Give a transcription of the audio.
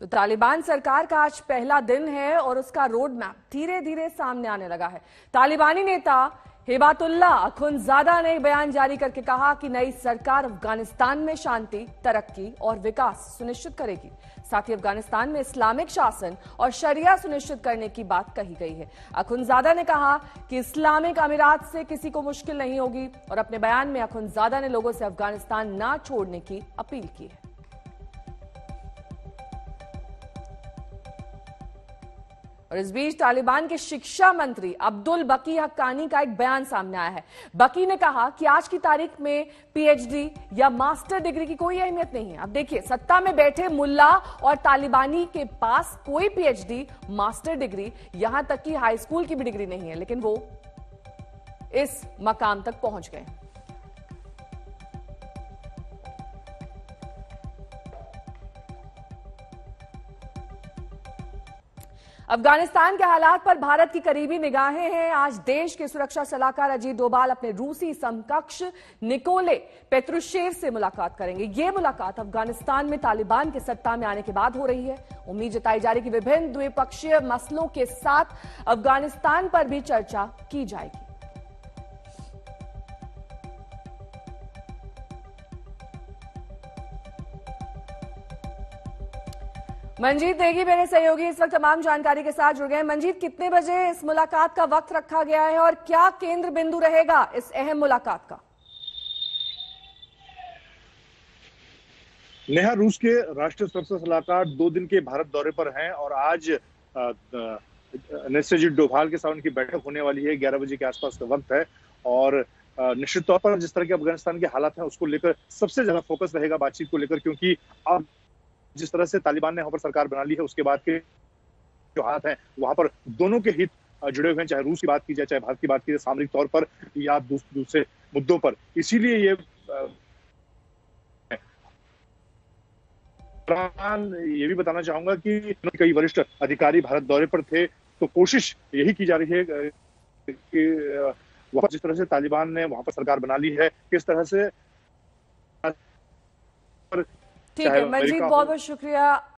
तो तालिबान सरकार का आज पहला दिन है और उसका रोड मैप धीरे धीरे सामने आने लगा है। तालिबानी नेता हिबातुल्लाह अखुंज़ादा ने बयान जारी करके कहा कि नई सरकार अफगानिस्तान में शांति, तरक्की और विकास सुनिश्चित करेगी। साथ ही अफगानिस्तान में इस्लामिक शासन और शरिया सुनिश्चित करने की बात कही गई है। अखुंज़ादा ने कहा कि इस्लामिक अमीरात से किसी को मुश्किल नहीं होगी और अपने बयान में अखुंज़ादा ने लोगों से अफगानिस्तान ना छोड़ने की अपील की है। और इस बीच तालिबान के शिक्षा मंत्री अब्दुल बकी हक्कानी का एक बयान सामने आया है। बकी ने कहा कि आज की तारीख में पीएचडी या मास्टर डिग्री की कोई अहमियत नहीं है। अब देखिए, सत्ता में बैठे मुल्ला और तालिबानी के पास कोई पीएचडी, मास्टर डिग्री, यहां तक कि हाई स्कूल की भी डिग्री नहीं है, लेकिन वो इस मकाम तक पहुंच गए। अफगानिस्तान के हालात पर भारत की करीबी निगाहें हैं। आज देश के सुरक्षा सलाहकार अजीत डोभाल अपने रूसी समकक्ष निकोले पेत्रुशेव से मुलाकात करेंगे। ये मुलाकात अफगानिस्तान में तालिबान के सत्ता में आने के बाद हो रही है। उम्मीद जताई जा रही है कि विभिन्न द्विपक्षीय मसलों के साथ अफगानिस्तान पर भी चर्चा की जाएगी। मंजीत नेगी मेरे सहयोगी इस वक्त तमाम जानकारी के साथ जुड़ गए हैं। मंजीत, कितने बजे इस मुलाकात का वक्त रखा गया है और क्या केंद्र बिंदु रहेगा इस अहम मुलाकात का? नेहा, रूस के राष्ट्रीय सुरक्षा सलाहकार 2 दिन के भारत दौरे पर हैं और आज अजीत डोभाल के साथ उनकी बैठक होने वाली है। 11 बजे के आसपास का वक्त है और निश्चित तौर पर जिस तरह के अफगानिस्तान के हालात हैं उसको लेकर सबसे ज्यादा फोकस रहेगा बातचीत को लेकर, क्योंकि अब जिस तरह से तालिबान ने वहां पर सरकार बना ली है उसके बाद के जो हाथ हैं वहां पर दोनों के हित जुड़े हुए हैं, चाहे रूस की बात की जाए, चाहे भारत की बात की जाए, सामरिक तौर पर या दूसरे मुद्दों पर। इसीलिए ये भी बताना चाहूंगा कि कई वरिष्ठ अधिकारी भारत दौरे पर थे, तो कोशिश यही की जा रही है कि वहां जिस तरह से तालिबान ने वहां पर सरकार बना ली है, किस तरह से। ठीक है मंजीत, बहुत बहुत शुक्रिया